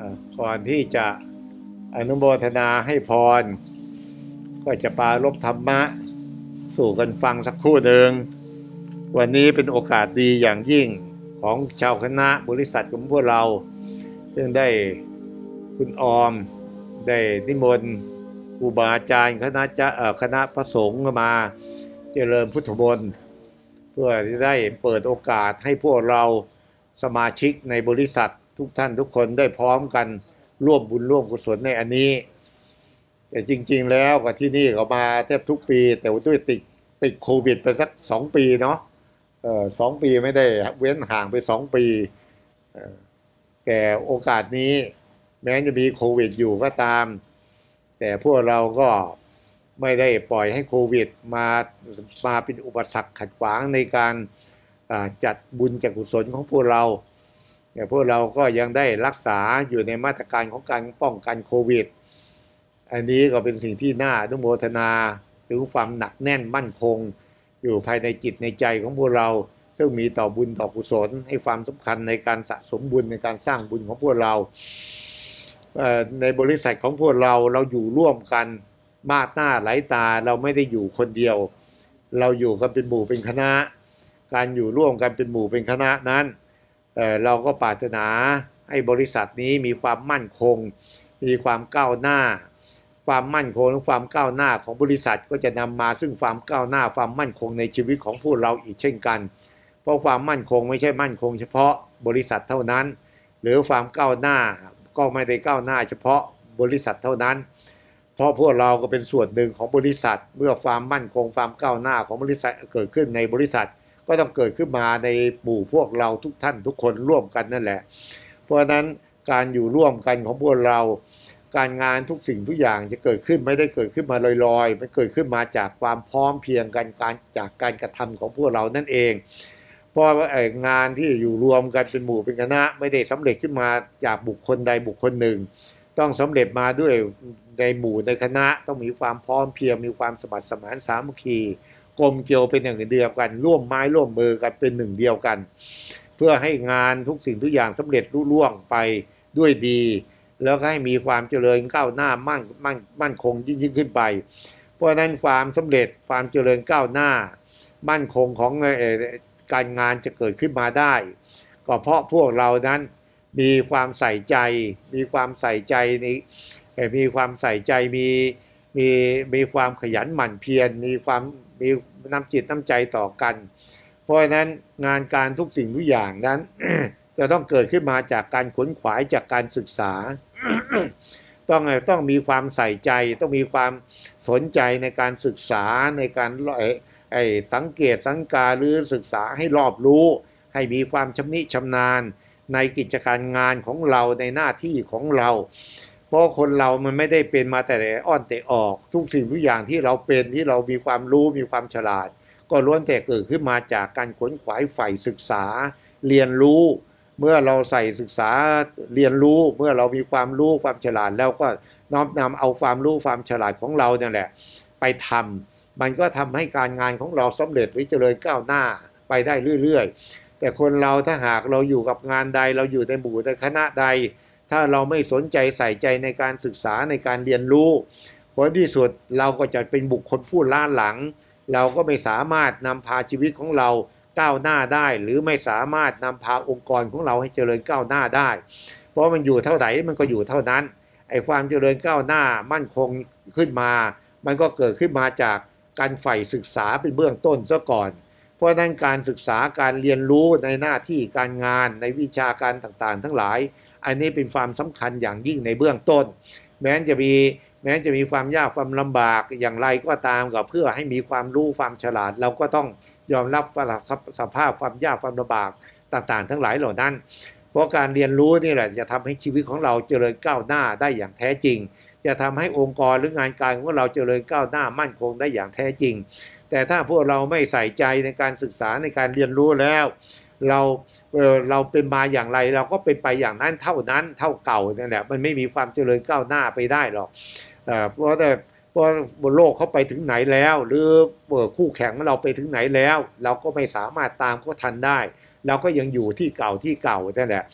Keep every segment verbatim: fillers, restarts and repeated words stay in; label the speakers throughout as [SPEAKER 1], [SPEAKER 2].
[SPEAKER 1] ก่อนที่จะอนุโมทนาให้พรก็จะปรารภธรรมะสู่กันฟังสักครู่หนึ่งวันนี้เป็นโอกาสดีอย่างยิ่งของชาวคณะบริษัทของพวกเราซึ่งได้คุณออมได้นิมนต์ครูบาอาจารย์คณะจะคณะพระสงฆ์มาเจริญพุทธมนต์เพื่อที่ได้เปิดโอกาสให้พวกเราสมาชิกในบริษัททุกท่านทุกคนได้พร้อมกันร่วมบุญร่วมกุศลในอันนี้แต่จริงๆแล้วกับที่นี่เขามาแทบทุกปีแต่ด้วยติดติดโควิดไปสักสองปีเนาะเออสองปีไม่ได้เว้นห่างไปสองปีแต่โอกาสนี้แม้จะมีโควิดอยู่ก็ตามแต่พวกเราก็ไม่ได้ปล่อยให้โควิดมามาเป็นอุปสรรคขัดขวางในการจัดบุญจัดกุศลของพวกเราแต่พวกเราก็ยังได้รักษาอยู่ในมาตรการของการป้องกันโควิดอันนี้ก็เป็นสิ่งที่น่าอนุโมทนาถึงความหนักแน่นมั่นคงอยู่ภายในจิตในใจของพวกเราซึ่งมีต่อบุญต่อกุศลให้ความสำคัญในการสะสมบุญในการสร้างบุญของพวกเราในบริษัทของพวกเราเราอยู่ร่วมกันมากหน้าหลายตาเราไม่ได้อยู่คนเดียวเราอยู่กันเป็นหมู่เป็นคณะการอยู่ร่วมกันเป็นหมู่เป็นคณะนั้น เอ่อ เราก็ปรารถนาให้บริษัทนี้มีความมั่นคงมีความก้าวหน้าความมั่นคงและความก้าวหน้าของบริษัทก็จะนำมาซึ่งความก้าวหน้าความมั่นคงในชีวิตของพวกเราอีกเช่นกันเพราะความมั่นคงไม่ใช่มั่นคงเฉพาะบริษัทเท่านั้นหรือความก้าวหน้าก็ไม่ได้ก้าวหน้าเฉพาะบริษัทเท่านั้นเพราะพวกเราก็เป็นส่วนหนึ่งของบริษัทเมื่อความมั่นคงความก้าวหน้าของบริษัทเกิดขึ้นในบริษัทก็ต้องเกิดขึ้นมาในหมู่พวกเราทุกท่านทุกคนร่วมกันนั่นแหละเพราะฉะนั้นการอยู่ร่วมกันของพวกเราการงานทุกสิ่งทุกอย่างจะเกิดขึ้นไม่ได้เกิดขึ้นมาลอยๆมันเกิดขึ้นมาจากความพร้อมเพรียงกันการจากการกระทำของพวกเรานั่นเองเพราะงานที่อยู่รวมกันเป็นหมู่เป็นคณะไม่ได้สำเร็จขึ้นมาจากบุคคลใดบุคคลหนึ่งต้องสำเร็จมาด้วยในหมู่ในคณะต้องมีความพร้อมเพรียงมีความสมัครสมานสามัคคีกลมเกลียวเป็นอย่างเดียวกันร่วมไม้ร่วมมือกันเป็นหนึ่งเดียวกันเพื่อให้งานทุกสิ่งทุกอย่างสำเร็จรุ่ล่วงไปด้วยดีแล้วก็ให้มีความเจริญก้าวหน้ามั่นมั่นมั่นคงยิ่งยิ่งขึ้นไปเพราะฉะนั้นความสำเร็จความเจริญก้าวหน้ามั่นคงของการงานจะเกิดขึ้นมาได้ก็เพราะพวกเรานั้นมีความใส่ใจมีความใส่ใจในมีความใส่ใจมีมีมีความขยันหมั่นเพียรมีความมีน้ำจิตน้ำใจต่อกันเพราะฉะนั้นงานการทุกสิ่งทุกอย่างนั้น จะต้องเกิดขึ้นมาจากการขวนขวายจากการศึกษา ต้องต้องมีความใส่ใจต้องมีความสนใจในการศึกษาในการไอ้สังเกตสังกาหรือศึกษาให้รอบรู้ให้มีความชำนิชำนาญในกิจการงานของเราในหน้าที่ของเราเพราะคนเรามันไม่ได้เป็นมาแต่อ้อนแต่ออกทุกสิ่งทุกอย่างที่เราเป็นที่เรามีความรู้มีความฉลาดก็ล้วนแต่เกิดขึ้นมาจากการขวนขวายใฝ่ศึกษาเรียนรู้เมื่อเราใส่ศึกษาเรียนรู้เมื่อเรามีความรู้ความฉลาดแล้วก็น้อมนำเอาความรู้ความฉลาดของเราเนี่ยแหละไปทำมันก็ทำให้การงานของเราสำเร็จหรือเจริญก้าวหน้าไปได้เรื่อยๆแต่คนเราถ้าหากเราอยู่กับงานใดเราอยู่ในหมู่ในคณะใดถ้าเราไม่สนใจใส่ใจในการศึกษาในการเรียนรู้ผลที่สุดเราก็จะเป็นบุคคลผู้ล้าหลังเราก็ไม่สามารถนำพาชีวิตของเราก้าวหน้าได้หรือไม่สามารถนำพาองค์กรของเราให้เจริญก้าวหน้าได้เพราะมันอยู่เท่าไหร่มันก็อยู่เท่านั้นไอ้ความเจริญก้าวหน้ามั่นคงขึ้นมามันก็เกิดขึ้นมาจากการใฝ่ศึกษาเป็นเบื้องต้นซะก่อนเพราะนั้นการศึกษาการเรียนรู้ในหน้าที่การงานในวิชาการต่างๆทั้งหลายอันนี้เป็นความสำคัญอย่างยิ่งในเบื้องต้นแม้จะมีแม้จะมีความยากความลำบากอย่างไรก็ตามก็เพื่อให้มีความรู้ความฉลาดเราก็ต้องยอมรับสภาพความยากความลำบากต่างๆทั้งหลายเหล่านั้นเพราะการเรียนรู้นี่แหละจะทำให้ชีวิตของเราเจริญก้าวหน้าได้อย่างแท้จริงจะทำให้องค์กรหรืองานการของเราเจริญก้าวหน้ามั่นคงได้อย่างแท้จริงแต่ถ้าพวกเราไม่ใส่ใจในการศึกษาในการเรียนรู้แล้วเราเออเราเป็นมาอย่างไรเราก็เป็นไปอย่างนั้นเท่านั้นเท่าเก่านั่นแหละมันไม่มีความเจริญก้าวหน้าไปได้หรอกเอ่อเพราะแต่เพราะบนโลกเขาไปถึงไหนแล้วหรือคู่แข่งของเราไปถึงไหนแล้วเราก็ไม่สามารถตามเขาทันได้เราก็ยังอยู่ที่เก่าที่เก่านั่นแหละ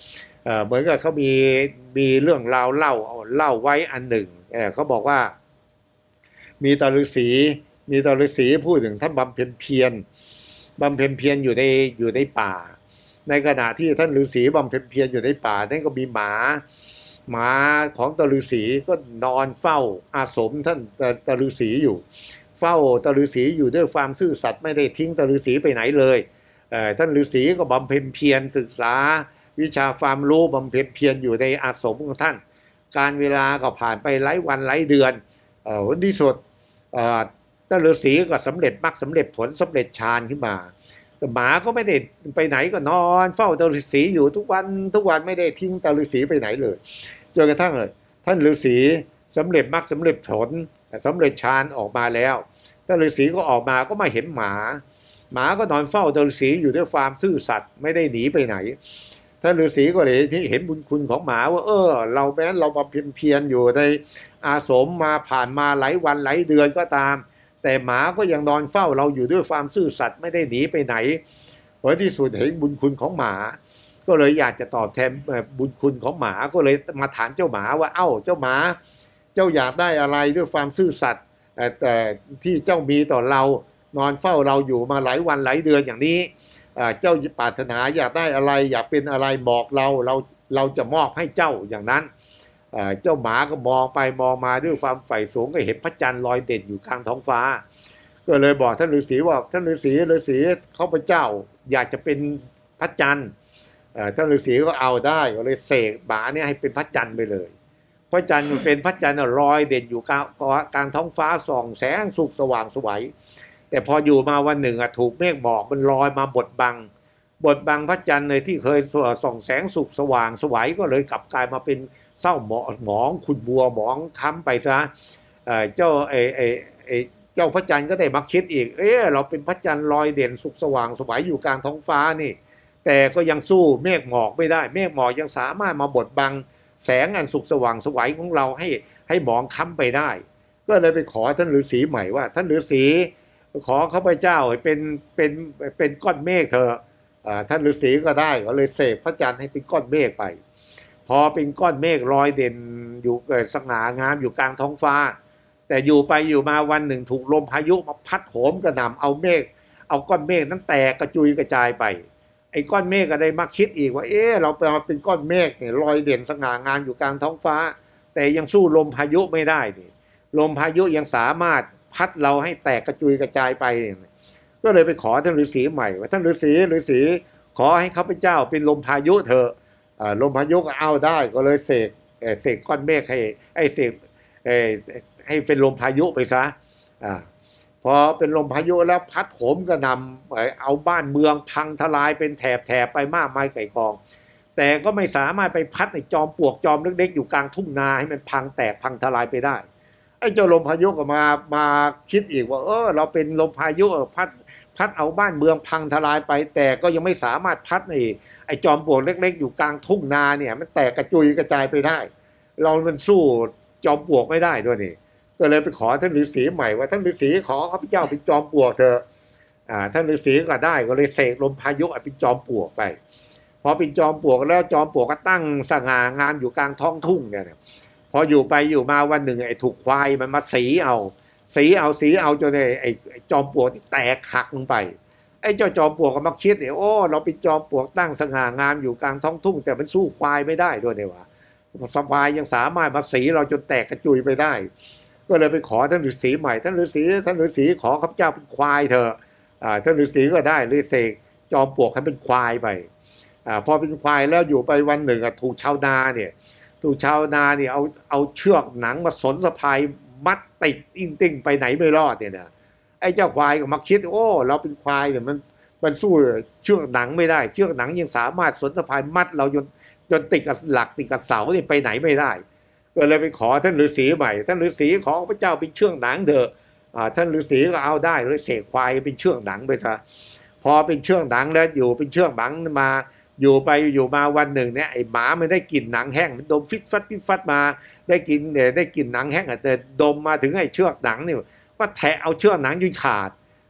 [SPEAKER 1] เหมือนกับเขามีมีเรื่องราวเล่าเล่าไว้อันหนึ่งเขาบอกว่ามีตาฤาษีมีตาฤาษีพูดถึงท่านบำเพ็ญเพียรบำเพ็ญเพียรอยู่ในอยู่ในป่าในขณะที่ท่านฤาษีบำเพ็ญเพียรอยู่ในป่านั่นก็มีหมาหมาของตาฤาษีก็นอนเฝ้าอาสมท่านตาฤาษีอยู่เฝ้าตาฤาษีอยู่ด้วยความซื่อสัตย์ไม่ได้ทิ้งตาฤาษีไปไหนเลยท่านฤาษีก็บำเพ็ญเพียรศึกษาวิชาความรู้บำเพ็ญเพียรอยู่ในอาสมของท่านการเวลาก็ผ่านไปหลายวันหลายเดือนวันที่สุดท่านฤาษีก็สำเร็จมรรคสำเร็จผลสำเร็จฌานขึ้นมาแต่หมาก็ไม่ได้ไปไหนก็นอนเฝ้าตาฤาษีอยู่ทุกวันทุกวันไม่ได้ทิ้งตาฤาษีไปไหนเลยจนกระทั่งท่านฤาษีสำเร็จมรรคสำเร็จผลสำเร็จฌานออกมาแล้วท่านฤาษีก็ออกมาก็มาเห็นหมาหมาก็นอนเฝ้าตาฤาษีอยู่ด้วยความซื่อสัตย์ไม่ได้หนีไปไหนท่านฤาษีก็เลยที่เห็นบุญคุณของหมาว่าเออเราแม้เรามาเพียรเพียรอยู่ในอาสมมาผ่านมาหลายวันหลายเดือนก็ตามแต่หมาก็ยังนอนเฝ้าเราอยู่ด้วยความซื่อสัตย์ไม่ได้หนีไปไหนผลที่สุดเห็นบุญคุณของหมาก็เลยอยากจะตอบแทนบุญคุณของหมาก็เลยมาถามเจ้าหมาว่าเอ้าเจ้าหมาเจ้าอยากได้อะไรด้วยความซื่อสัตย์แต่ที่เจ้ามีต่อเรานอนเฝ้าเราอยู่มาหลายวันหลายเดือนอย่างนี้เจ้าปรารถนาอยากได้อะไรอยากเป็นอะไรบอกเราเราเราจะมอบให้เจ้าอย่างนั้นเจ้าหมาก็มองไปมองมาด้วยความใฝ่สูงก็เห็นพระจันทร์ลอยเด่นอยู่กลางท้องฟ้าก็เลยบอกท่านฤาษีว่าท่านฤาษีฤาษีข้าพเจ้าอยากจะเป็นพระจันทร์ท่านฤาษีก็เอาได้ก็เลยเสกหมาเนี่ยให้เป็นพระจันทร์ไปเลยพระจันทร์มันเป็นพระจันทร์ลอยเด่นอยู่กลางกลางท้องฟ้าส่องแสงสุกสว่างสวยแต่พออยู่มาวันหนึ่งถูกเมฆหมอกมันลอยมาบดบังบดบังพระจันทร์เลยที่เคยส่องแสงสุกสว่างสวยก็เลยกลับกลายมาเป็นเศร้าหมองหมองขุ่นบัวหมองค้ำไปซะเจ้าไอ้ไอ้ไอ้เจ้าพระจันทร์ก็ได้มาคิดอีกเออเราเป็นพระจันทร์ลอยเด่นสุกสว่างสวยอยู่กลางท้องฟ้านี่แต่ก็ยังสู้เมฆหมอกไม่ได้เมฆหมอกยังสามารถมาบดบังแสงอันสุกสว่างสวยของเราให้ให้หมองค้ำไปได้ก็เลยไปขอท่านฤาษีใหม่ว่าท่านฤาษีขอข้าพเจ้าเป็นเป็นเป็นก้อนเมฆเถอะท่านฤาษีก็ได้ก็เลยเสกพระจันทร์ให้เป็นก้อนเมฆไปพอเป็นก้อนเมฆลอยเด่นอยู่เกิดสง่างามอยู่กลางท้องฟ้าแต่อยู่ไปอยู่มาวันหนึ่งถูกลมพายุมาพัดโหมกระหน่ำเอาเมฆเอาก้อนเมฆนั้นแตกกระจุยกระจายไปไอ้ก้อนเมฆก็ได้มาคิดอีกว่าเออเราเป็นก้อนเมฆเนี่ยลอยเด่นสง่างามอยู่กลางท้องฟ้าแต่ยังสู้ลมพายุไม่ได้นี่ลมพายุยังสามารถพัดเราให้แตกกระจุยกระจายไปก็เลยไปขอท่านฤาษีใหม่ว่าท่านฤาษีฤาษีขอให้ข้าพเจ้าเป็นลมพายุเถอะลมพายุก็เอาได้ก็เลยเสกเสกก้อนเมฆให้ไอ้เสกให้เป็นลมพายุไปซะพอเป็นลมพายุแล้วพัดโหมกระหน่ำเอาบ้านเมืองพังทลายเป็นแถบแถบไปมากมายไก่กองแต่ก็ไม่สามารถไปพัดในจอมปลวกจอมเล็กๆอยู่กลางทุ่งนาให้มันพังแตกพังทลายไปได้ไอ้เจ้าลมพายุก็มามาคิดอีกว่าเออเราเป็นลมพายุพัดพัดเอาบ้านเมืองพังทลายไปแต่ก็ยังไม่สามารถพัดในไอ้จอมปลวกเล็กๆอยู่กลางทุ่งนาเนี่ยมันแตกกระจุยกระจายไปได้เรามันสู้จอมปลวกไม่ได้ด้วยนี่ก็เลยไปขอท่านฤาษีใหม่ว่าท่านฤาษีขอข้าพเจ้าเป็นจอมปลวกเถอะอ่าท่านฤาษีก็ได้ก็เลยเสกลมพายุเป็นจอมปลวกไปพอเป็นจอมปลวกแล้วจอมปลวกก็ตั้งสง่างามอยู่กลางท้องทุ่งเนี่ยพออยู่ไปอยู่มาวันหนึ่งไอ้ถูกควายมันมาสีเอาสีเอาสีเอาจนไอ้ไอ้จอมปลวกแตกหักลงไปไอ้เจ้าจอมปลวกก็มาคิดเนี่ยโอ้เราเป็นจอมปลวกตั้งสง่างามอยู่กลางท้องทุ่งแต่มันสู้ควายไม่ได้ด้วยเนี่ยวะสควายยังสามารถมาสีเราจนแตกกระจุยไปได้ก็เลยไปขอท่านฤาษีใหม่ท่านฤาษีท่านฤาษีขอข้าพเจ้าเป็นควายเถอะท่านฤาษีก็ได้เลยเสกจอมปลวกให้เป็นควายไปพอเป็นควายแล้วอยู่ไปวันหนึ่งถูกชาวนาเนี่ยถูกชาวนาเนี่ยเอาเอาเชือกหนังมาสนสะพายมัดติดอิ้งติ้งไปไหนไม่รอดเนี่ยนะไอ้เจ้าควายก็มาคิดโอ้เราเป็นควายเนี่ยมันมันสู้เชือกหนังไม่ได้เชือกหนังยังสามารถสนสะพายมัดเราจนจนติดกับหลักติดกับเสาเนี่ยไปไหนไม่ได้ก็เลยไปขอท่านฤาษีใหม่ท่านฤาษีขอพระเจ้าเป็นเชือกหนังเถอะท่านฤาษีก็เอาได้เลยเสกควายเป็นเชือกหนังไปซะพอเป็นเชือกหนังแล้วอยู่เป็นเชือกหนังมาอยู่ไปอยู่มาวันหนึ่งเนี่ยไอ้หมามันได้กลิ่นหนังแห้งมันดมฟิตฟัดฟิตฟัดมาได้กินเนี่ยได้กลิ่นหนังแห้งแต่ดมมาถึงไอ้เชือกหนังเนี่ยว่าแทะเอาเชือกหนังจนขาด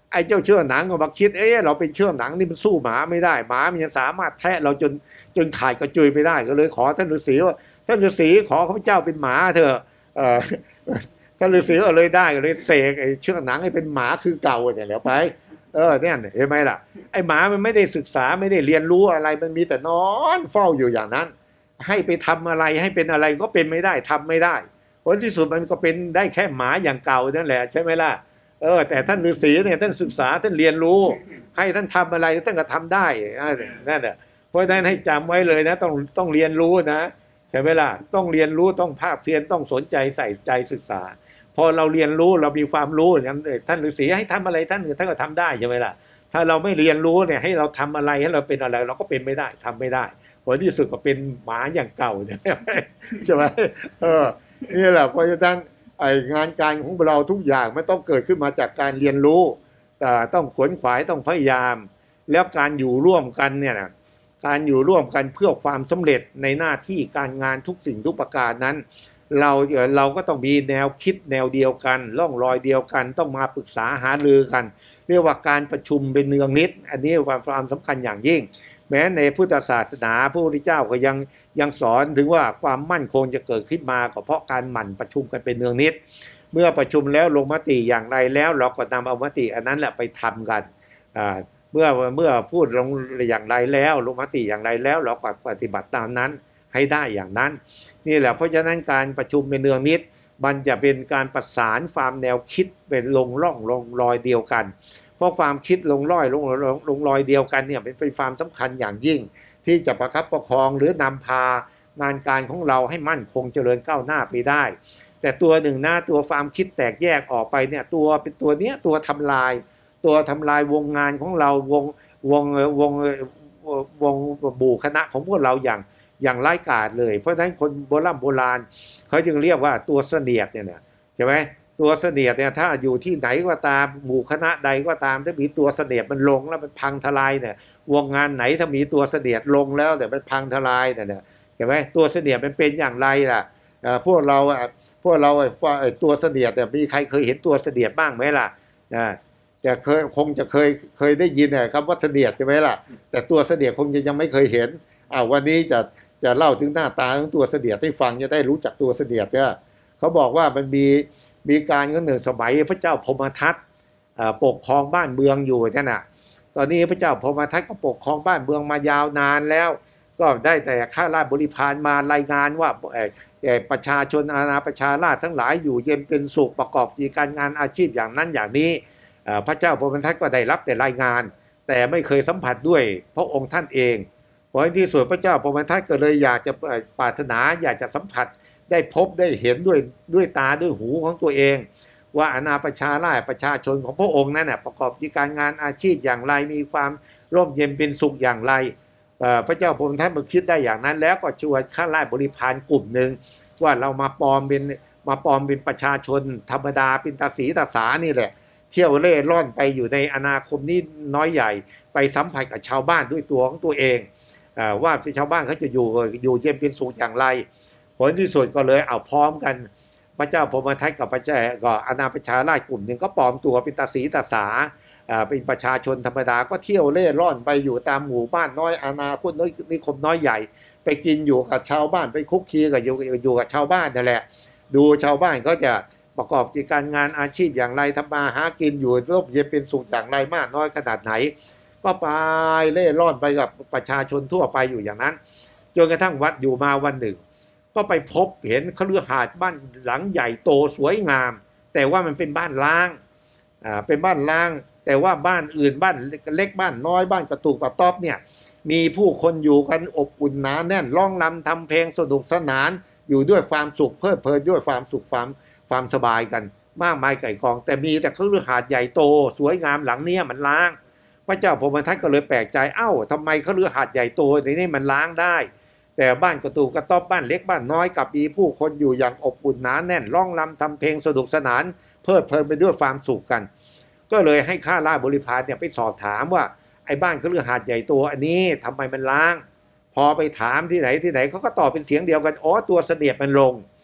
[SPEAKER 1] ไอ้เจ้าเชื่อหนังก็มาคิดเอ๊ะเราเป็นเชื่อหนังนี่มันสู้หมาไม่ได้หมามันยังสามารถแทะเราจนจนขาดกระจุยไปได้ก็เลยขอท่านฤาษีว่าท่านฤาษีขอข้าพเจ้าเป็นหมาเถอะเออท่านฤาษีก็เลยได้ก็เลยเสกไอ้เชื่อหนังให้เป็นหมาคือเก่าเนี่ยแล้วไปเออเนี่ยเห็นไหมล่ะไอ้หมามันไม่ได้ศึกษาไม่ได้เรียนรู้อะไรมันมีแต่นอนเฝ้าอยู่อย่างนั้นให้ไปทำอะไรให้เป็นอะไรก็เป็นไม่ได้ทำไม่ได้ผลที่สุดมันก็เป็นได้แค่หมาอย่างเก่านั่นแหละใช่ไหมล่ะเออแต่ท่านฤาษีเนี่ยท่านศึกษาท่านเรียนรู้ให้ท่านทำอะไรท่านก็ทำได้นั่นแหละเพราะฉะนั้นให้จำไว้เลยนะต้องต้องเรียนรู้นะใช่ไหมล่ะต้องเรียนรู้ต้องภาคเพียรต้องสนใจใส่ใจศึกษาพอเราเรียนรู้เรามีความรู้อย่างนั้นท่านฤาษีให้ทำอะไรท่านท่านก็ทำได้ใช่ไหมล่ะถ้าเราไม่เรียนรู้เนี่ยให้เราทำอะไรให้เราเป็นอะไรเราก็เป็นไม่ได้ทำไม่ได้ผลที่สุดก็เป็นหมาอย่างเก่าใช่ไหมเออนี่แหละเพราะฉะนั้นไองานการของเราทุกอย่างไม่ต้องเกิดขึ้นมาจากการเรียนรู้แต่ต้องขวนขวายต้องพยายามแล้วการอยู่ร่วมกันเนี่ยนะการอยู่ร่วมกันเพื่อความสำเร็จในหน้าที่การงานทุกสิ่งทุกประการนั้นเราเราก็ต้องมีแนวคิดแนวเดียวกันร่องรอยเดียวกันต้องมาปรึกษาหารือกันเรียกว่าการประชุมเป็นเนืองนิดอันนี้ความความสำคัญอย่างยิ่งแม้ในพุทธศาสนาพระพุทธเจ้าก็ยังยังสอนถึงว่าความมั่นคงจะเกิดขึ้นมาก็เพราะการหมั่นประชุมกันเป็นเนืองนิดเมื่อประชุมแล้วลงมติอย่างไรแล้วเราก็นำเอามติอันนั้นแหละไปทำกันเมื่อเมื่อพูดลงอย่างไรแล้วลงมติอย่างไรแล้วเราก็ปฏิบัติตามนั้นให้ได้อย่างนั้นนี่แหละเพราะฉะนั้นการประชุมเป็นเนืองนิดมันจะเป็นการประสานความแนวคิดเป็นลงร่องลงรอยเดียวกันเพราะความคิดลงรอยลงลงลงรอยเดียวกันเนี่ยเป็นความสำคัญอย่างยิ่งที่จะประคับประคองหรือนำพางานการของเราให้มั่นคงเจริญก้าวหน้าไปได้แต่ตัวหนึ่งหน้าตัวความคิดแตกแยกออกไปเนี่ยตัวเป็นตัวเนี้ยตัวทำลายตัวทำลายวงงานของเราวงวงวงวงบูคณะของพวกเราอย่างอย่างไร้กาจเลยเพราะฉะนั้นคนโบราณโบราณเขาจึงเรียกว่าตัวเสนียดเนี่ยใช่ไหมตัวเสนียดเนี่ยถ้าอยู่ที่ไหนก็ตามหมู่คณะใดก็ตามถ้ามีตัวเสนียดมันลงแล้วมันพังทลายเนี่ยวงงานไหนถ้ามีตัวเสนียดลงแล้วแต่มันพังทลายเนี่ยเห็นไหมตัวเสนียดมันเป็นอย่างไรล่ะพวกเราพวกเราตัวเสนียดเนี่ยมีใครเคยเห็นตัวเสนียดบ้างไหมล่ะแต่เคยคงจะเคยเคยได้ยินคำว่าเสนียดใช่ไหมล่ะแต่ตัวเสนียดคงจะยังไม่เคยเห็นอ่าวันนี้จะจะเล่าถึงหน้าตาของตัวเสนียดให้ฟังจะได้รู้จักตัวเสนียดเนี่ยเขาบอกว่ามันมีมีการก็หนึ่งสมัยพระเจ้าพรหมทัตปกครองบ้านเมืองอยู่นั่นน่ะตอนนี้พระเจ้าพรหมทัตก็ปกครองบ้านเมืองมายาวนานแล้วก็ได้แต่ข้าราชบริพารมารายงานว่าประชาชนอาณาประชาราษฎร์ทั้งหลายอยู่เย็นเป็นสุขประกอบกิจการงานอาชีพอย่างนั้นอย่างนี้พระเจ้าพรหมทัตก็ได้รับแต่รายงานแต่ไม่เคยสัมผัสด้วยพระองค์ท่านเองเพราะที่สุดพระเจ้าพรหมทัตก็เลยอยากจะปรารถนาอยากจะสัมผัสได้พบได้เห็นด้วยด้วยตาด้วยหูของตัวเองว่าอาณาประชาราษฎร์ประชาชนของพระองค์นั้นประกอบกิจการงานอาชีพอย่างไรมีความร่มเย็นเป็นสุขอย่างไรพระเจ้าพรหมทัตมาคิดได้อย่างนั้นแล้วก็ชวนข้าราชบริพารกลุ่มหนึ่งว่าเรามาปลอมเป็นมาปลอมเป็นประชาชนธรรมดาเป็นตาสีตาสานี่แหละเที่ยวเล่ร่อนไปอยู่ในอาณาคมนี้น้อยใหญ่ไปสัมผัสกับชาวบ้านด้วยตัวของตัวเองว่าชาวบ้านเขาจะอยู่อยู่เย็นเป็นสุขอย่างไรผลที่สุดก็เลยเอาพร้อมกันพระเจ้าพรหมทัตกับพระเจ้าก็อาณาประชาราษฎร์กลุ่มหนึ่งก็ปลอมตัวเป็นตาสีตาสาเป็นประชาชนธรรมดาก็เที่ยวเล่ร่อนไปอยู่ตามหมู่บ้านน้อยอาณาคตน้อยนิคมน้อยใหญ่ไปกินอยู่กับชาวบ้านไปคุกคีกับอยู่อยู่กับชาวบ้านนั่นแหละดูชาวบ้านเขาจะประกอบกิจการงานอาชีพอย่างไรทำมาหากินอยู่ร่มเย็นเป็นสุขอย่างไรมากน้อยขนาดไหนก็ไปเล่ร่อนไปกับประชาชนทั่วไปอยู่อย่างนั้นจนกระทั่งวัดอยู่มาวันหนึ่งก็ไปพบเห็นคฤหาสน์บ้านหลังใหญ่โตสวยงามแต่ว่ามันเป็นบ้านล้างอ่าเป็นบ้านล้างแต่ว่าบ้านอื่นบ้านเล็กบ้านน้อยบ้านกระตุกกระต๊อบเนี่ยมีผู้คนอยู่กันอบอุ่นหนาแน่นร้องรำทำเพลงสนุกสนานอยู่ด้วยความสุขเพลิดเพลินด้วยความสุขความความสบายกันมากมายไก่กองแต่มีแต่คฤหาสน์ใหญ่โตสวยงามหลังเนี้ยมันล้างพระเจ้าพรหมทัตก็เลยแปลกใจเอ้าทำไมคฤหาสน์ใหญ่โตในนี้มันล้างได้แต่บ้านกระตูกระต๊อบบ้านเล็กบ้านน้อยกับมีผู้คนอยู่อย่างอบอุ่นหนาแน่นร้องรำทำเพลงสนุกสนานเพลิดเพลินไปด้วยความสุขกันก็เลยให้ข้าราชบริพารเนี่ยไปสอบถามว่าไอ้บ้านคฤหาสน์ใหญ่โตอันนี้ทำไมมันล้างพอไปถามที่ไหนที่ไหนเขาก็ตอบเป็นเสียงเดียวกันอ๋อตัวเสนียดมันลง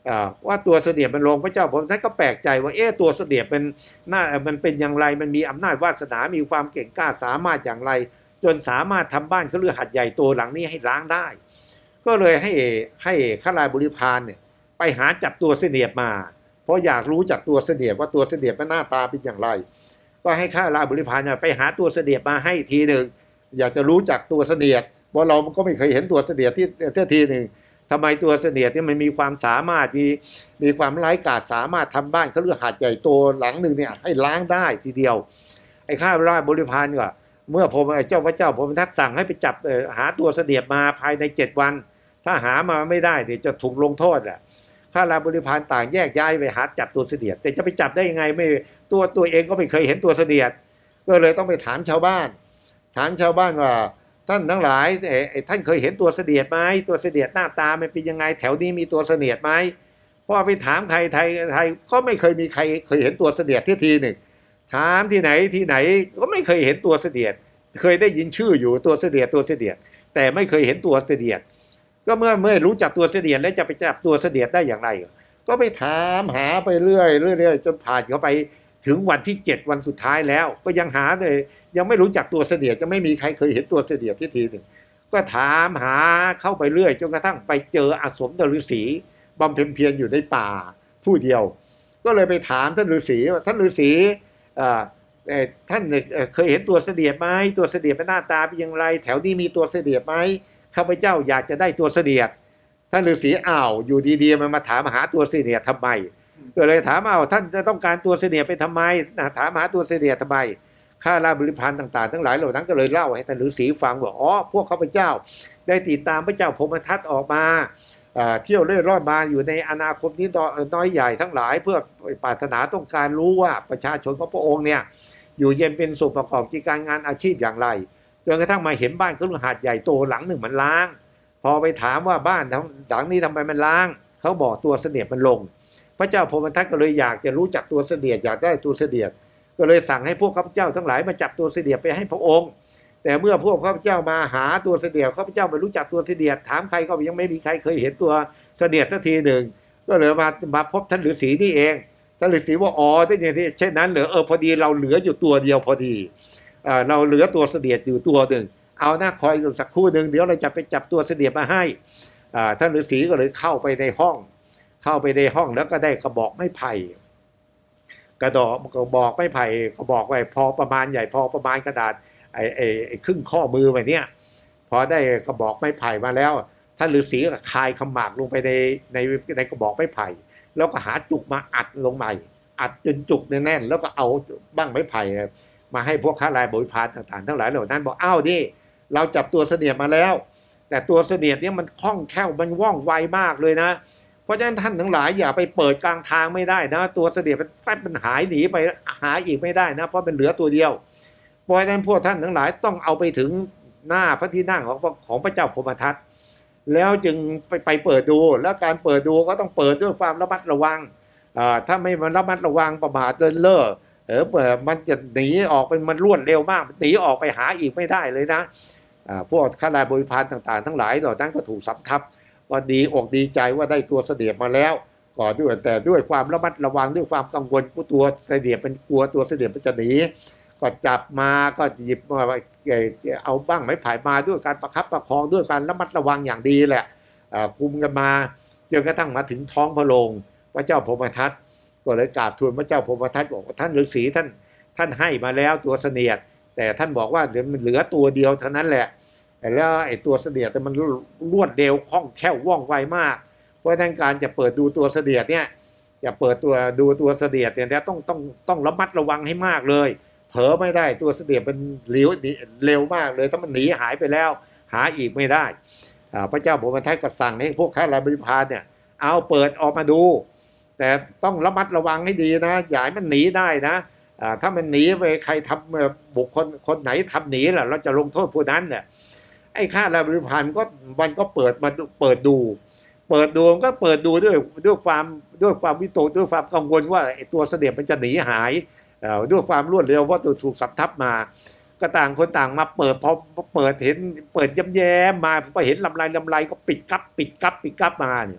[SPEAKER 1] ว่าตัวเสด็จมันลงพระเจ้าผมท่านก็แปลกใจว่าเอ๊ะตัวเสด็จเป็นหน้ามันเป็นอย่างไรมันมีอำนาจวาสนามีความเก่งกล้าสามารถอย่างไรจนสามารถทำบ้านคฤหาสน์ใหญ่โตหลังนี้ให้ล้างได้ก็เลยให้ให้ข้าราชบริพารเนี่ยไปหาจับตัวเสด็จมาเพราะอยากรู้จากตัวเสด็จว่าตัวเสด็จมันหน้าตาเป็นอย่างไรก็ให้ข้าราชบริพารเนี่ยไปหาตัวเสด็จมาให้ทีหนึ่งอยากจะรู้จักตัวเสด็จเพราะเราก็ไม่เคยเห็นตัวเสด็จที่ที่ทีหนึ่งทำไมตัวเสด็จเนี่ยมันมีความสามารถมีมีความไร้กาจสามารถทำบ้านคฤหาสน์ใหญ่โตหลังหนึ่งเนี่ยให้ล้างได้ทีเดียวไอ้ข้าราชบริพารก็เมื่อผมเจ้าพระเจ้าผมทัดสั่งให้ไปจับหาตัวเสด็จมาภายในเจ็ดวันถ้าหามาไม่ได้เดี๋ยวจะถูกลงโทษแหละข้าราชบริพารต่างแยกย้ายไปหาจับตัวเสด็จแต่จะไปจับได้ยังไงไม่ตัวตัวเองก็ไม่เคยเห็นตัวเสด็จก็เลยต้องไปถามชาวบ้านถามชาวบ้านว่าท่านทั้งหลายท่านเคยเห็นตัวเสด็จไหมตัวเสด็จหน้าตามันเป็นยังไงแถวนี้มีตัวเสด็จไหมพอไปถามใครไทยไทยก็ไม่เคยมีใครเคยเห็นตัวเสด็จที่ทีหนึ่งถามที่ไหนที่ไหนก็ไม่เคยเห็นตัวเสด็จเคยได้ยินชื่ออยู่ตัวเสด็จตัวเสด็จแต่ไม่เคยเห็นตัวเสด็จก็เมื่อเมื่อรู้จักตัวเสด็จแล้วจะไปจับตัวเสด็จได้อย่างไรก็ไปถามหาไปเรื่อยเรื่อยจนผ่านเข้าไปถึงวันที่เจ็ดวันสุดท้ายแล้วก็ยังหาเลยยังไม่รู้จักตัวเสด็จจะไม่มีใครเคยเห็นตัวเสด็จที่ทีหนึ่งก็ถามหาเข้าไปเรื่อยจนกระทั่งไปเจออาสมฤาษีบำเพ็ญเพียรอยู่ในป่าผู้เดียวก็เลยไปถามท่านฤาษีว่าท่านฤาษีท่านเคยเห็นตัวเสด็จไหมตัวเสด็จเป็นหน้าตาเป็นอย่างไรแถวนี้มีตัวเสด็จไหมข้าพเจ้าอยากจะได้ตัวเสด็จท่านฤาษีอ้าวอยู่ดีๆมันมาถามหาตัวเสด็จทำไมก็เลยถามอ้าวท่านจะต้องการตัวเสด็จไปทำไมถามหาตัวเสด็จทำไมข้าราชบริพารต่างๆทั้งหลายเหล่านั้นก็เลยเล่าให้ท่านฤาษีฟังว่าอ๋อพวกข้าพเจ้าได้ติดตามพระเจ้าพรหมทัตออกมาเที่ยวเล่ร่อนมาอยู่ในอนาคตนี้น้อยใหญ่ทั้งหลายเพื่อปรารถนาต้องการรู้ว่าประชาชนของพระองค์เนี่ยอยู่เย็นเป็นสุขประกอบกิจการงานอาชีพอย่างไรจนกระทั่งมาเห็นบ้านคฤหาสน์ใหญ่โตหลังหนึ่งมันล้างพอไปถามว่าบ้านหลังนี้ทำไมมันล้างเขาบอกตัวเสด็จมันลงพระเจ้าพรหมทัตก็เลยอยากจะรู้จักตัวเสด็จอยากได้ตัวเสด็จก็เลยสั่งให้พวกข้าพเจ้าทั้งหลายมาจับตัวเสด็จไปให้พระองค์แต่เมื่อพวกข้าพเจ้ามาหาตัวเสด็จข้าพเจ้าไม่รู้จักตัวเสด็จถามใครก็ยังไม่มีใครเคยเห็นตัวเสด็จสักทีหนึ่งก็เลยมามาพบท่านฤาษีนี่เองท่านฤาษีว่าอ๋อที่อย่างที่เช่นนั้นเหรอเออพอดีเราเหลืออยู่ตัวเดียวพอดีเออเราเหลือตัวเสด็จอยู่ตัวหนึ่งเอาหน้าคอยสักครู่หนึ่งเดี๋ยวเราจะไปจับตัวเสด็จมาให้อ่าท่านฤาษีก็เลยเข้าไปในห้องเข้าไปในห้องแล้วก็ได้กระบอกไม้ไผ่กระดอกกระบอกไม้ไผ่กระบอกไว้พอประมาณใหญ่พอประมาณกระดาษไอ้ไอ้ไอ้ครึ่งข้อมือไปเนี่ยพอได้กระบอกไม้ไผ่มาแล้วท่านฤาษีก็คายขมากลงไปในในในกระบอกไม้ไผ่แล้วก็หาจุกมาอัดลงใหม่อัดจนจุกแน่นๆแล้วก็เอาบ้างไม้ไผ่มาให้พวกข้าราชบริพารต่างๆทั้งหลายเหล่านั้นบอกอ้าวดิเราจับตัวเสด็จมาแล้วแต่ตัวเสด็จเนี่ยมันคล่องแคล่วมันว่องไวมากเลยนะเพราะฉะนั้นท่านทั้งหลายอย่าไปเปิดกลางทางไม่ได้นะตัวเสด็จมันแฟบมันหายหนีไปหาอีกไม่ได้นะเพราะมันเหลือตัวเดียวเพราะฉะนั้นพวกท่านทั้งหลายต้องเอาไปถึงหน้าพระที่นั่งของของพระเจ้าพรหมทัตแล้วจึงไปไปเปิดดูแล้วการเปิดดูก็ต้องเปิดด้วยความระมัดระวังถ้าไม่มันระมัดระวังประมาทเลินเล่อเออเปิดมันจะหนีออกไปมันรวดเร็วมากหนีออกไปหาอีกไม่ได้เลยนะพวกข้าราชบริพารต่างๆทั้งหลายเหล่านั้นก็ถูกสำทับว่าดีอกดีใจว่าได้ตัวเสด็จมาแล้วก่อนด้วยแต่ด้วยความระมัดระวังด้วยความกังวลผู้ตัวเสด็จเป็นกลัวตัวเสด็จมันจะหนีก็จับมาก็หยิบมาเอาบ้างไม้ไผ่มาด้วยการประคับประคองด้วยการระมัดระวังอย่างดีแหละคุมกันมาจนกระทั่งมาถึงท้องพระโรงพระเจ้าพรหมทัตก็เลยกราบทูลพระเจ้าพรหมทัตบอกว่าท่านฤาษีท่านท่านให้มาแล้วตัวเสด็จแต่ท่านบอกว่าเหลือเหลือตัวเดียวเท่านั้นแหละแล้วไอ้ตัวเสด็จมันรวดเร็วคล่องแคล่วว่องไวมากเพราะฉะนั้นการจะเปิดดูตัวเสด็จเนี่ยจะเปิดตัวดูตัวเสด็จเนี่ยต้องต้องต้องระมัดระวังให้มากเลยเผลอไม่ได้ตัวเสด็จมันเลี้ยวเร็วมากเลยถ้ามันหนีหายไปแล้วหาอีกไม่ได้พระเจ้าพรหมทัตก็สั่งให้พวกข้าราชบริพารเนี่ยเอาเปิดออกมาดูแต่ต้องระมัดระวังให้ดีนะอย่าให้มันหนีได้นะถ้ามันหนีไปใครทำบุคคลคนไหนทำหนีล่ะเราจะลงโทษผู้นั้นเนี่ยไอ้ข้าราชบริพารก็มันก็เปิดมาเปิดดูเปิดดูก็เปิดดูด้วยด้วยความด้วยความวิตกด้วยความกังวลว่าไอ้ตัวเสด็จมันจะหนีหายด้วยความรวดเร็วว่าตัวถูกสำทับมาก็ต่างคนต่างมาเปิดพอเปิดเห็นเปิดย้ำแย้มมาพอเห็นลำไรลำไรก็ปิดกับปิดกับปิดกับมาเนี่ย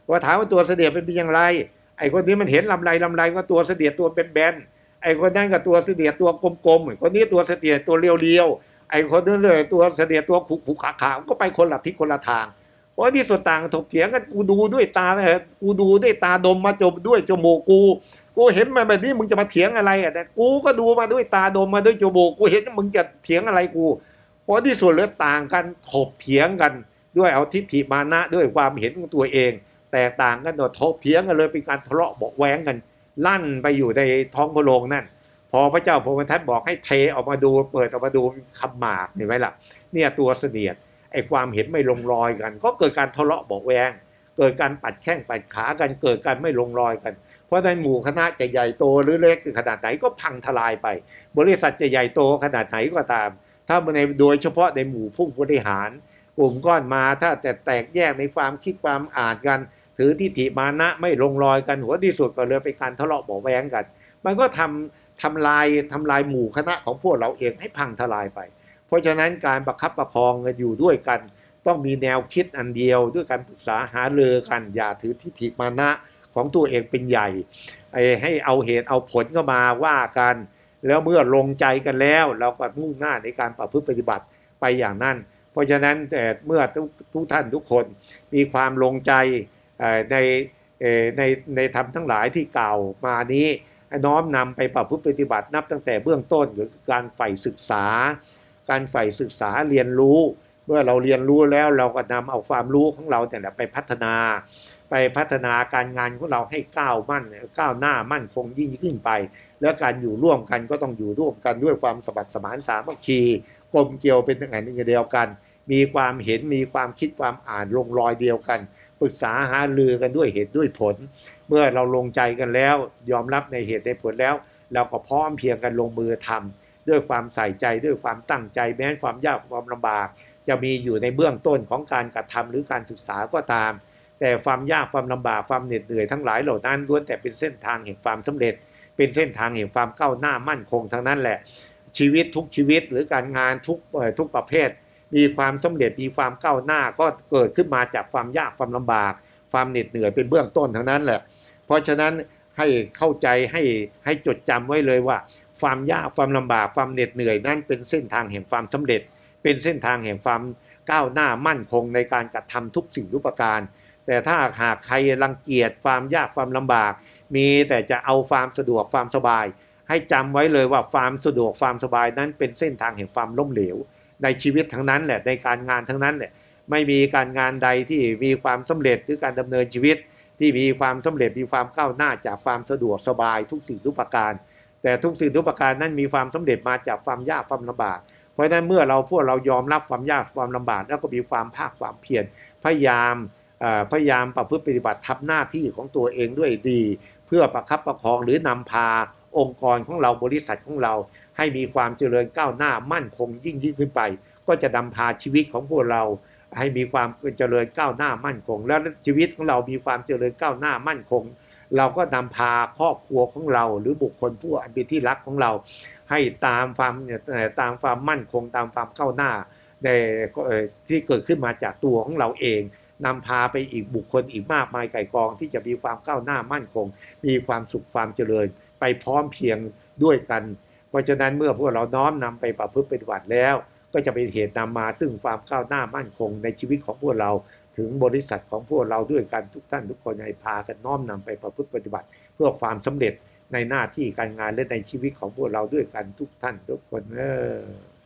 [SPEAKER 1] ว่าถามว่าตัวเสด็จเป็นอย่างไรไอ้คนนี้มันเห็นลำไรลำไรก็ตัวเสด็จตัวเป็นแบนไอ้คนนั้นกับตัวเสด็จตัวกลมๆคนนี้ตัวเสด็จตัวเรียวๆไอ้คนนั้นเลยตัวเสด็จตัวขุกๆขาๆก็ไปคนละทิศคนละทางเพราะที่ส่วนต่างถกเถียงกันกูดูด้วยตาเลยกูดูด้วยตาดมมาจมด้วยจมูกกูกูเห็นมาแบบนี้มึงจะมาเถียงอะไรอ่ะแต่กูก็ดูมาด้วยตาดมมาด้วยจมูกกูเห็นมึงจะเถียงอะไรกูเพราะที่ส่วนเหลือต่างกันถกเถียงกันด้วยเอาทิฏฐิมานะด้วยความเห็นของตัวเองแตกต่างกันโดยถกเถียงกันเลยเป็นการทะเลาะเบาะแว้งกันลั่นไปอยู่ในท้องพระโรงนั่นพอพระเจ้าพรหมทัตบอกให้เทออกมาดูเปิดออกมาดูคำหมากเห็นไหมล่ะเนี่ยตัวเสนียดไอ้ความเห็นไม่ลงรอยกันก็เกิดการทะเลาะเบาะแว้งเกิดการปัดแข้งปัดขากันเกิดการไม่ลงรอยกันเพราะในหมู่คณะจะใหญ่โตหรือเล็กขนาดไหนก็พังทลายไปบริษัทจะใหญ่โตขนาดไหนก็ตามถ้าในโดยเฉพาะในหมู่ผู้บริหารกลุ่มก้อนมาถ้าแต่แตกแยกในความคิดความอ่านกันถือทิฏฐิมานะไม่ลงรอยกันหัวที่สุดก็เลยเป็นการทะเลาะเบาะแว้งกันมันก็ทำทำลายทำลายหมู่คณะของพวกเราเองให้พังทลายไปเพราะฉะนั้นการประคับประคองกันอยู่ด้วยกันต้องมีแนวคิดอันเดียวด้วยการปรึกษาหารือกันอย่าถือทิฏฐิมานะของตัวเองเป็นใหญ่ให้เอาเหตุเอาผลเข้ามาว่ากันแล้วเมื่อลงใจกันแล้วเราก็มุ่งหน้าในการประพฤติปฏิบัติไปอย่างนั้นเพราะฉะนั้นแต่เมื่อทุกทุกท่านทุกคนมีความลงใจในในในธรรมทั้งหลายที่กล่าวมานี้น้อมนำไปประพฤติปฏิบัตินับตั้งแต่เบื้องต้นหรือการใฝ่ศึกษาการใฝ่ศึกษาเรียนรู้เมื่อเราเรียนรู้แล้วเราก็นำเอาความรู้ของเราแต่ละไปพัฒนาไปพัฒนาการงานของเราให้ก้าวมั่นก้าวหน้ามั่นคงยิ่งขึ้นไปแล้วการอยู่ร่วมกันก็ต้องอยู่ร่วมกันด้วยความสมัครสมานสามัคคีกลมเกลียวเป็นหนึ่งอันหนึ่งเดียวกันมีความเห็นมีความคิดความอ่านลงรอยเดียวกันปรึกษาหารือกันด้วยเหตุด้วยผลเมื่อเราลงใจกันแล้วยอมรับในเหตุในผลแล้วเราก็พร้อมเพียงกันลงมือทำด้วยความใส่ใจด้วยความตั้งใจแม้ความยากความลำบากจะมีอยู่ในเบื้องต้นของการกระทำหรือการศึกษาก็ตามแต่ความยากความลำบากความเหน็ดเหนื่อยทั้งหลายเหล่านั้นล้วนแต่เป็นเส้นทางแห่งความสำเร็จเป็นเส้นทางแห่งความก้าวหน้ามั่นคงทั้งนั้นแหละชีวิตทุกชีวิตหรือการงานทุกทุกประเภทมีความสำเร็จมีความก้าวหน้าก็เกิดขึ้นมาจากความยากความลำบากความเหน็ดเหนื่อยเป็นเบื้องต้นทั้งนั้นแหละเพราะฉะนั้นให้เข้าใจให้ให้จดจำไว้เลยว่าความยากความลำบากความเหน็ดเหนื่อยนั้นเป็นเส้นทางแห่งความสำเร็จเป็นเส้นทางแห่งความก้าวหน้ามั่นคงในการกระทำทุกสิ่งทุกประการแต่ถ้าหากใครรังเกียจความยากความลำบากมีแต่จะเอาความสะดวกความสบายให้จำไว้เลยว่าความสะดวกความสบายนั้นเป็นเส้นทางแห่งความล้มเหลวในชีวิตทั้งนั้นแหละในการงานทั้งนั้นแหละไม่มีการงานใดที่มีความสำเร็จหรือการดำเนินชีวิตที่มีความสำเร็จมีความก้าวหน้าจากความสะดวกสบายทุกสิ่งทุกประการแต่ทุกสิ่งทุกประการนั้นมีความสำเร็จมาจากความยากความลำบากเพราะฉะนั้นเมื่อเราพวกเรายอมรับความยากความลำบากแล้วก็มีความภาคความเพียรพยายามพยายามประพฤติปฏิบัติทำหน้าที่ของตัวเองด้วยดีเพื่อประคับประคองหรือนำพาองค์กรของเราบริษัทของเราให้มีความเจริญก้าวหน้ามั่นคงยิ่งยิ่งขึ้นไปก็จะนำพาชีวิตของพวกเราให้มีความเจริญก้าวหน้ามั่นคงแล้วชีวิตของเรามีความเจริญก้าวหน้ามั่นคงเราก็นำพาครอบครัวของเราหรือบุคคลผู้อันเป็นที่รักของเราให้ตามความตามความมั่นคงตามความก้าวหน้าในที่เกิดขึ้นมาจากตัวของเราเองนำพาไปอีกบุคคลอีกมากมายไก่กองที่จะมีความก้าวหน้ามั่นคงมีความสุขความเจริญไปพร้อมเพียงด้วยกันเพราะฉะนั้นเมื่อพวกเราน้อมนำไปประพฤติปฏิบัติแล้วก็จะเป็นเหตุนำมาซึ่งความก้าวหน้ามั่นคงในชีวิตของพวกเราถึงบริษัทของพวกเราด้วยกันทุกท่านทุกคนให้พากันน้อมนำไปประพฤติปฏิบัติเพื่อความสำเร็จในหน้าที่การงานและในชีวิตของพวกเราด้วยกันทุกท่านทุกคนเออ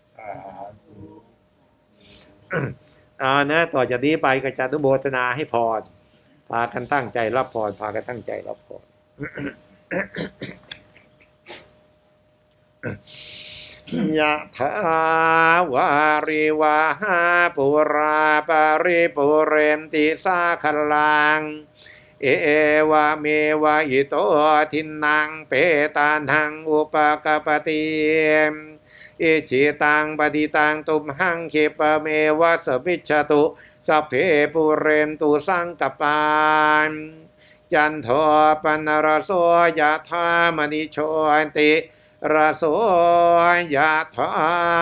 [SPEAKER 1] อ่านะต่อจากนี้ไปก็จะอนุโมทนาให้พรพากันตั้งใจรับพรพากันตั้งใจรับพรยะถาวาริวาหาปุราปาริปุเรนติสาคลังเอวะเมวะอิโตทินังเปตานังอุปกปติอิจิตังปฏิตังตุมหังคิปะเมวะสมิจฉตุสัพเพปุเรนตุสังกปานจันโทปนรโสยะธามณิโชติระโสยะ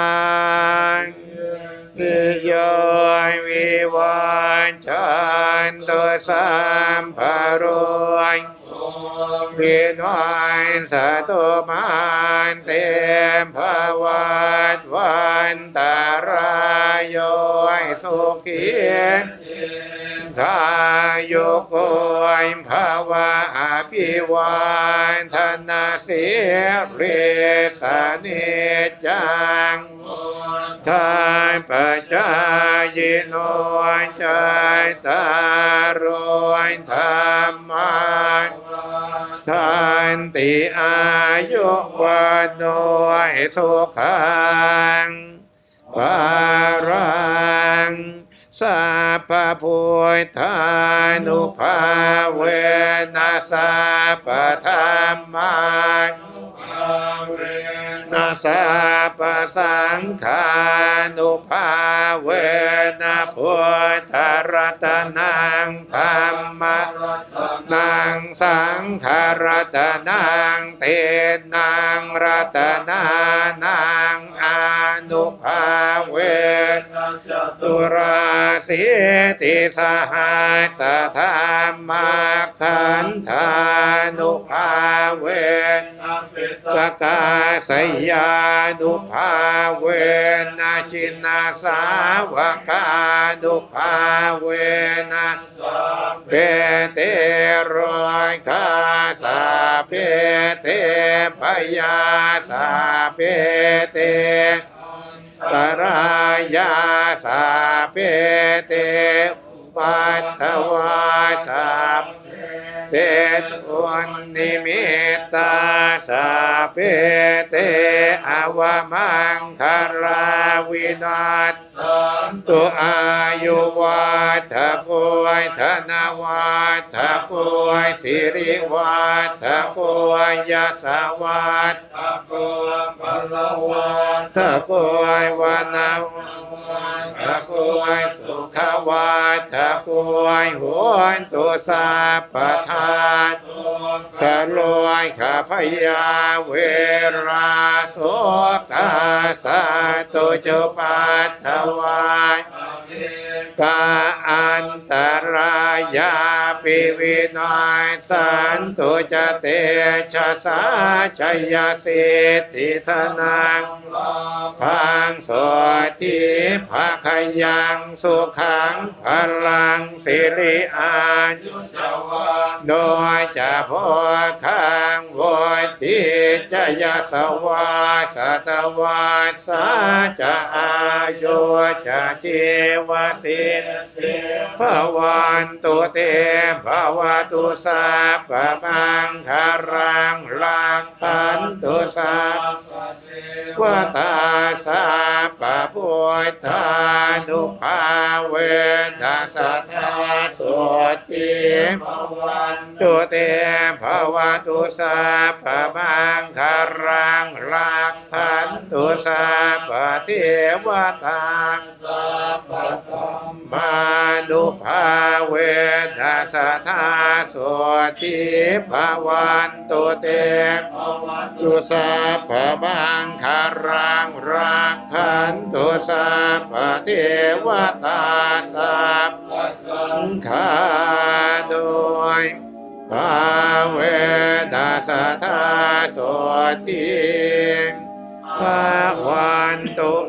[SPEAKER 1] ถานิโยวิวัชชันตุสัมภโรยวินวันสตุมันเตมภวัตวันตารายโยสุขีกายโยโกยภวะอภิวันธนาสิริสนิจังทานปัจจายโนจายตารยธรรมันทานติอายุวันโนสุขังปารังสัพพพุทธานุภาเวนัสสะปะธัมมังนัสสะปะสังฆานุภาเวนะพุทธรัตนังธัมมังนังสังฆรัตนังเตนังรัตนานังอนุภาเวนะตุราสิติสหัสธรรมขันธานุภาเวนะปกาสยานุภาเวนะชินาสาวกานุภาเวนะเปเตโรยคาสาเพเตพยาสาเพเตปรายาสาเพเตปัตถวาสาเตตุนิมิตตาสาเพเตอวมังคาราวินัสตุอายุวัฏโกยธนวัฏโกยสิริวัฏโกยยสวัฏโกยพลวัฏโกยวานาวัฏโกยสุขวัฏโกยโหนตุสัพพทานกะโลยข้าพยาเวราโสกาสาตุจุปัฏฐวายกาอันตรายาปิวินัยสันตุจเตชะสาชัยสิทธิธนังพังโสติภาคยังสุขังพลังสิริอายุโดยจะพอขังโวติจะยสวาสตวาสาจะอายุจะชีวสิทธิภวันตุเตภวตุสัพพมังคารังลักขันตุสัพพวตาสัพพพุทธานุภาเวนัสสะโสติภวันตุเตภวตุสัพพมังคารังลักขันตุสัพพเทวตามานุภาเวนัสสะโสติภวันตุเตตุสัพพมังคารังรักขันตุสัพพเทวตาสัพพสังฆาโดยภาเวนัสสะโสติภวันตุ